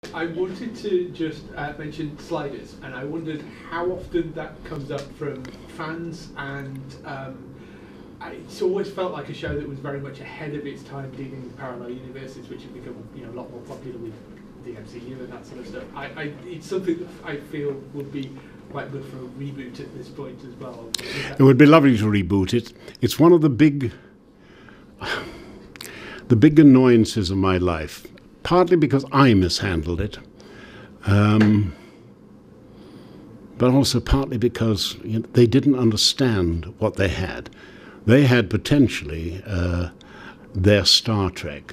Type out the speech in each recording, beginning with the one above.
I wanted to just mention sliders, and I wondered how often that comes up from fans, and it's always felt like a show that was very much ahead of its time dealing with parallel universes, which have become a lot more popular with the MCU and that sort of stuff. It's something that I feel would be quite good for a reboot at this point as well. It would be lovely to reboot it. It's one of the big annoyances of my life, partly because I mishandled it, but also partly because they didn't understand what they had. They had potentially their Star Trek.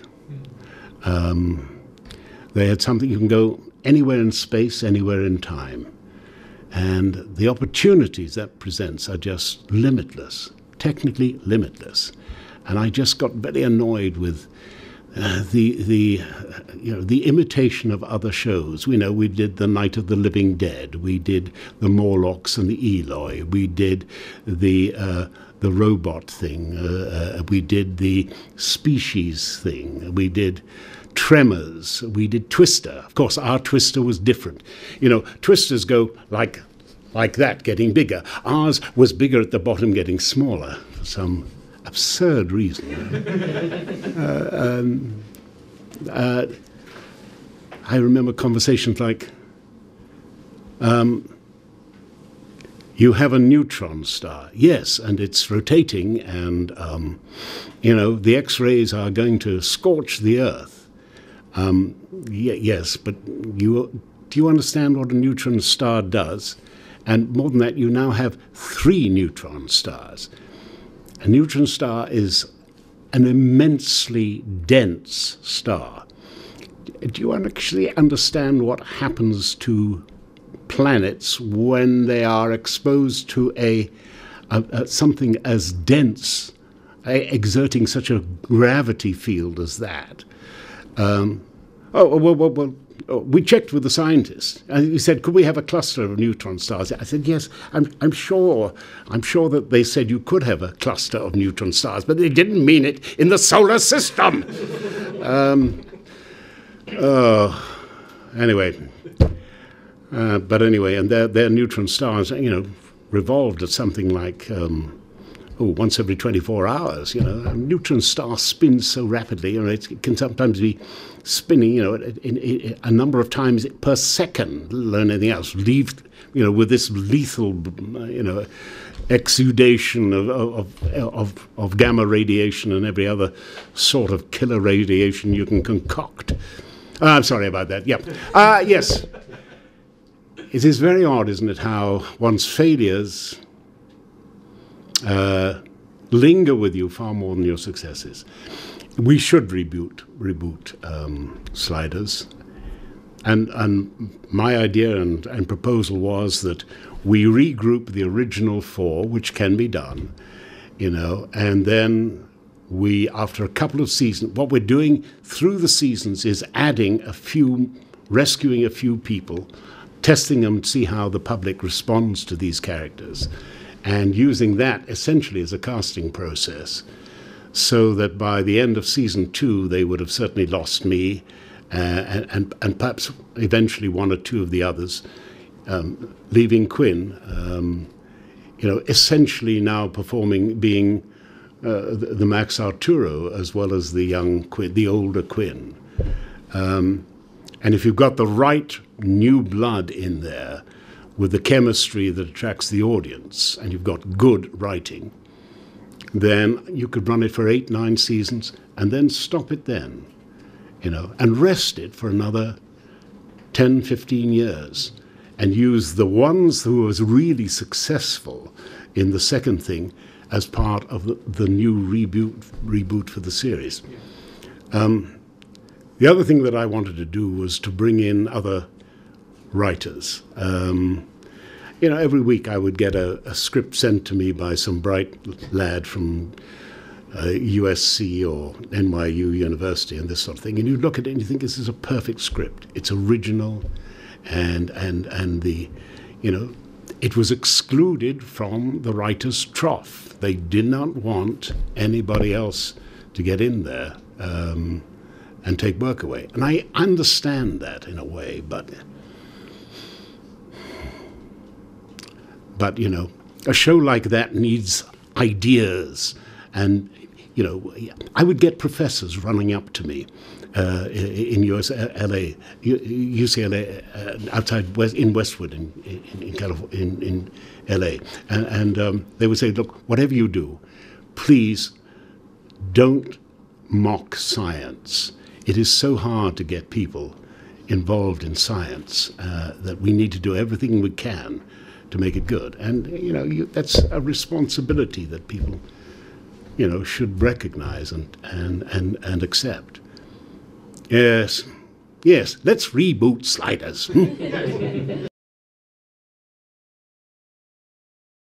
They had something you can go anywhere in space, anywhere in time. And the opportunities that presents are just limitless, technically limitless. And I just got very annoyed with the imitation of other shows. We did the Night of the Living Dead, we did the Morlocks and the Eloi, we did the robot thing, we did the Species thing, we did Tremors, we did Twister. Of course, our Twister was different. Twisters go like that, getting bigger. Ours was bigger at the bottom, getting smaller for some absurd reason. I remember conversations like, you have a neutron star. Yes, and it's rotating, and the X-rays are going to scorch the Earth. Yes, but do you understand what a neutron star does? And more than that, you now have 3 neutron stars. A neutron star is an immensely dense star. Do you actually understand what happens to planets when they are exposed to something as dense, exerting such a gravity field as that? We checked with the scientists, and he said, could we have a cluster of neutron stars? I said, yes, I'm sure that they said you could have a cluster of neutron stars, but they didn't mean it in the solar system. Anyway, and their neutron stars, revolved at something like once every 24 hours. A neutron star spins so rapidly, it can sometimes be spinning, in a number of times per second, let alone anything else. With this lethal, exudation of gamma radiation and every other sort of killer radiation you can concoct. I'm sorry about that. Yeah. Yes. It is very odd, isn't it, how one's failures linger with you far more than your successes. We should reboot Sliders, and my idea and proposal was that we regroup the original 4, which can be done, and then we, after a couple of seasons, what we're doing through the seasons is rescuing a few people, testing them to see how the public responds to these characters, and using that essentially as a casting process, so that by the end of season 2 they would have certainly lost me, and perhaps eventually 1 or 2 of the others, leaving Quinn, essentially now being the Max Arturo as well as the young Quinn, the older Quinn. And if you've got the right new blood in there, with the chemistry that attracts the audience, and you've got good writing, then you could run it for 8, 9 seasons, and then stop it then, and rest it for another 10, 15 years, and use the ones who was really successful in the second thing as part of the new reboot for the series. The other thing that I wanted to do was to bring in other writers. Every week I would get a script sent to me by some bright lad from USC or NYU University and this sort of thing, and you look at it and you think this is a perfect script. It's original, and it was excluded from the writer's trough. They did not want anybody else to get in there. and take work away. And I understand that in a way, but you know, a show like that needs ideas. And, you know, I would get professors running up to me in UCLA, outside in Westwood, in LA, and they would say, look, whatever you do, please don't mock science. It is so hard to get people involved in science that we need to do everything we can to make it good. And, you know, that's a responsibility that people, you know, should recognize and accept. Yes, let's reboot Sliders.